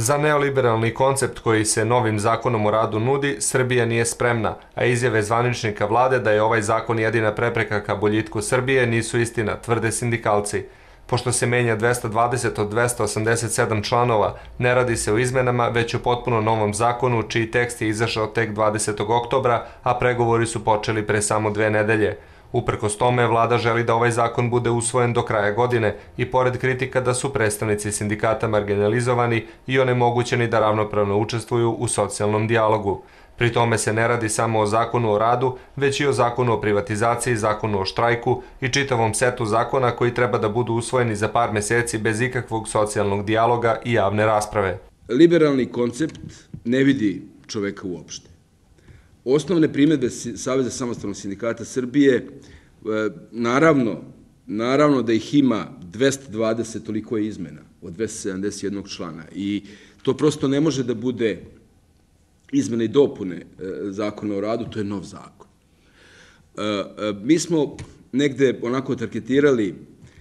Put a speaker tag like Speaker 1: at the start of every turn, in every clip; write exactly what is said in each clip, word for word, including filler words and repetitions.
Speaker 1: Za neoliberalni koncept koji se novim zakonom o radu nudi, Srbija nije spremna, a izjave zvaničnika vlade da je ovaj zakon jedina prepreka ka boljitku Srbije nisu istina, tvrde sindikalci. Pošto se menja dvesta dvadeset od dvesta osamdeset sedam članova, ne radi se o izmenama, već o potpuno novom zakonu, čiji tekst je izašao tek dvadesetog oktobra, a pregovori su počeli pre samo dve nedelje. Uprkos tome, vlada želi da ovaj zakon bude usvojen do kraja godine i pored kritika da su predstavnici sindikata marginalizovani i onemogućeni da ravnopravno učestvuju u socijalnom dijalogu. Pri tome se ne radi samo o zakonu o radu, već i o zakonu o privatizaciji, zakonu o štrajku i čitavom setu zakona koji treba da budu usvojeni za par meseci bez ikakvog socijalnog dijaloga i javne rasprave.
Speaker 2: Liberalni koncept ne vidi čoveka uopšte. Osnovne primedbe Saveza samostalnog sindikata Srbije, naravno, naravno da ih ima dvesta dvadeset, toliko je izmena od dvesta sedamdeset jednog člana i to prosto ne može da bude izmene i dopune zakona o radu, to je nov zakon. Mi smo negde onako targetirali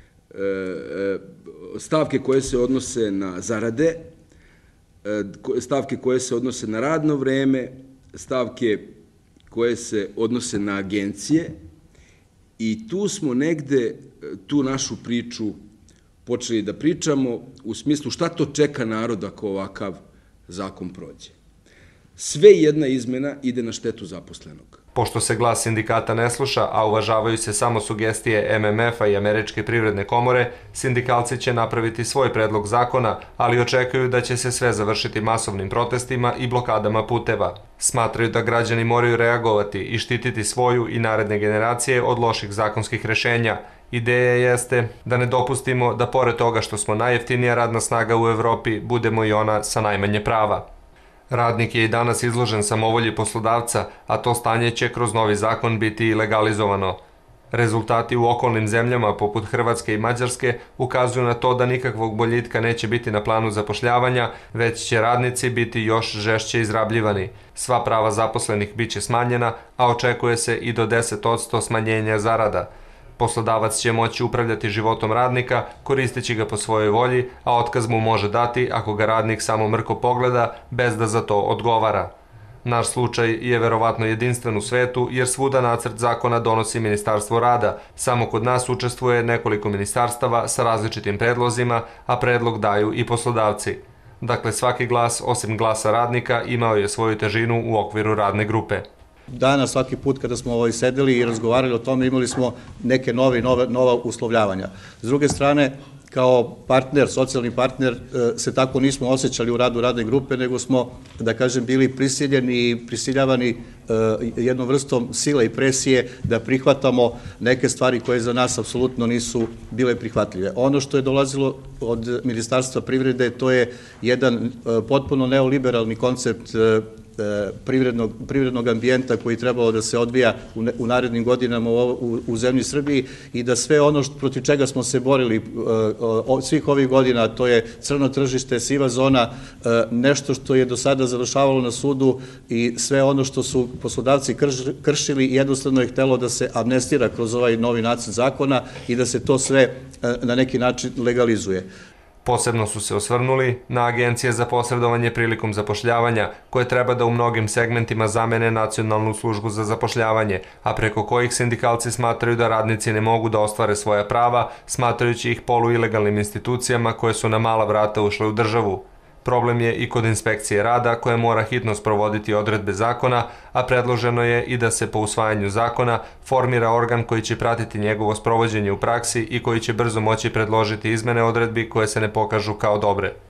Speaker 2: stavke koje se odnose na zarade, stavke koje se odnose na radno vreme, stavke koje se odnose na agencije i tu smo negde tu našu priču počeli da pričamo u smislu šta to čeka narod ako ovakav zakon prođe. Sve jedna izmena ide na štetu zaposlenog.
Speaker 1: Pošto se glas sindikata ne sluša, a uvažavaju se samo sugestije M M F-a i Američke privredne komore, sindikalci će napraviti svoj predlog zakona, ali očekuju da će se sve završiti masovnim protestima i blokadama puteva. Smatraju da građani moraju reagovati i štititi svoju i naredne generacije od loših zakonskih rešenja. Ideja jeste da ne dopustimo da pored toga što smo najjeftinija radna snaga u Evropi, budemo i ona sa najmanje prava. Radnik je i danas izložen samovolji poslodavca, a to stanje će kroz novi zakon biti i legalizovano. Rezultati u okolnim zemljama poput Hrvatske i Mađarske ukazuju na to da nikakvog boljitka neće biti na planu zapošljavanja, već će radnici biti još žešće izrabljivani. Sva prava zaposlenih biće smanjena, a očekuje se i do deset posto smanjenja zarada. Poslodavac će moći upravljati životom radnika, koristeći ga po svojoj volji, a otkaz mu može dati ako ga radnik samo mrko pogleda, bez da za to odgovara. Naš slučaj je verovatno jedinstven u svetu, jer svuda nacrt zakona donosi Ministarstvo rada, samo kod nas učestvuje nekoliko ministarstava sa različitim predlozima, a predlog daju i poslodavci. Dakle, svaki glas, osim glasa radnika, imao je svoju težinu u okviru radne grupe.
Speaker 3: Danas, svaki put kada smo sedeli i razgovarali o tome, imali smo neke nova uslovljavanja. S druge strane, kao partner, socijalni partner, se tako nismo osjećali u radu radne grupe, nego smo, da kažem, bili prisiljeni i prisiljavani jednom vrstom sile i presije da prihvatamo neke stvari koje za nas apsolutno nisu bile prihvatljive. Ono što je dolazilo od Ministarstva privrede, to je jedan potpuno neoliberalni koncept privrednog ambijenta koji trebalo da se odvija u narednim godinama u zemlji Srbiji i da sve ono protiv čega smo se borili svih ovih godina, to je crno tržište, siva zona, nešto što je do sada završavalo na sudu i sve ono što su poslodavci kršili i jednostavno je htelo da se amnestira kroz ovaj novi nacrt zakona i da se to sve na neki način legalizuje.
Speaker 1: Posebno su se osvrnuli na agencije za posredovanje prilikom zapošljavanja, koje treba da u mnogim segmentima zamene Nacionalnu službu za zapošljavanje, a preko kojih sindikalci smatraju da radnici ne mogu da ostvare svoja prava, smatrajući ih poluilegalnim institucijama koje su na mala vrata ušle u državu. Problem je i kod inspekcije rada koja mora hitno sprovoditi odredbe zakona, a predloženo je i da se po usvajanju zakona formira organ koji će pratiti njegovo sprovođenje u praksi i koji će brzo moći predložiti izmene odredbi koje se ne pokažu kao dobre.